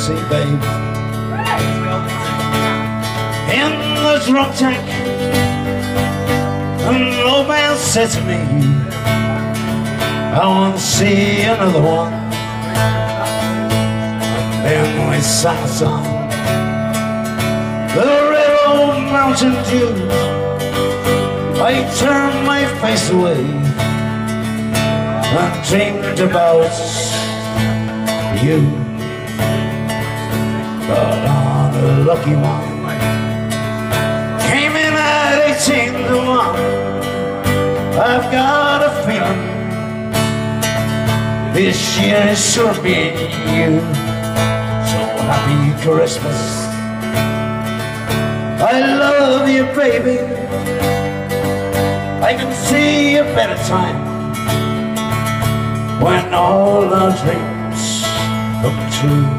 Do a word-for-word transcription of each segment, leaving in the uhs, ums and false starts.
see, babe. In the drunk tank, an old man said to me, I want to see another one. And then we sang a song, the red old Mountain Dew. I turned my face away and dreamed about you. But on a lucky one, came in at eighteen to one. I've got a feeling this year is sure being you. So happy Christmas, I love you, baby. I can see a better time when all our dreams come true.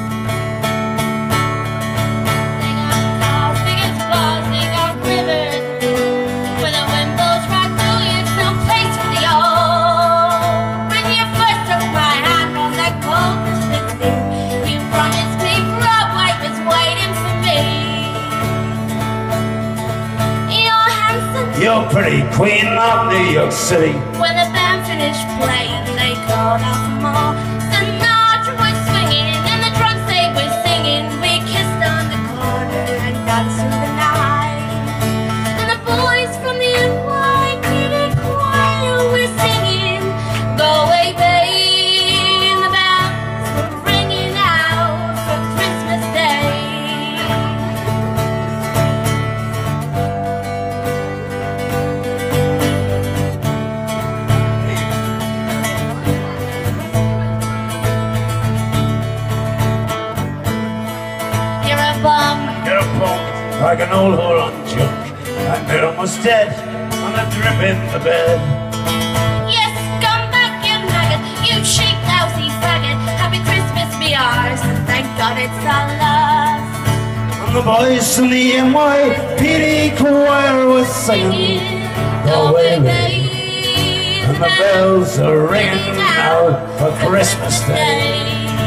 You're pretty queen of New York City. When the band finished playing, they called out for more. Sinatra was swinging and the drums they were singing. We kissed on the corner and danced through the night. And the boys from the N Y P D choir were singing, "Go away, babe," and the bells were ringing out for Christmas Day. You're a punk, like an old whore on junk. And they're almost dead on a drip in the bed. Yes, come back, you nugget, you cheap, lousy faggot. Happy Christmas be ours, and thank God it's our last. And the boys in the N Y P D choir was singing, "Go away, babe," and the bells are ringing out for Christmas Day.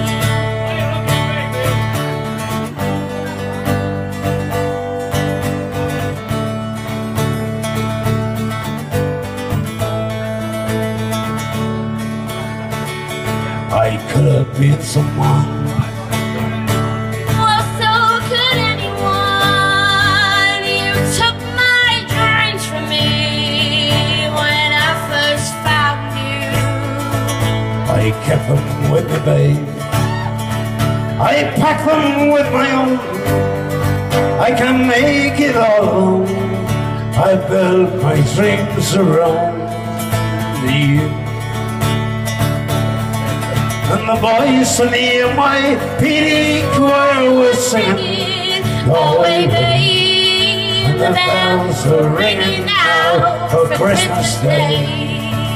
I could have been someone. Well, so could anyone. You took my dreams from me when I first found you. I kept them with me, babe. I packed them with my own. I can make it all alone. I built my dreams around you. And the boys in the N Y P D choir were singing, "Go away, babe," and the bells were ringing out for Christmas Day.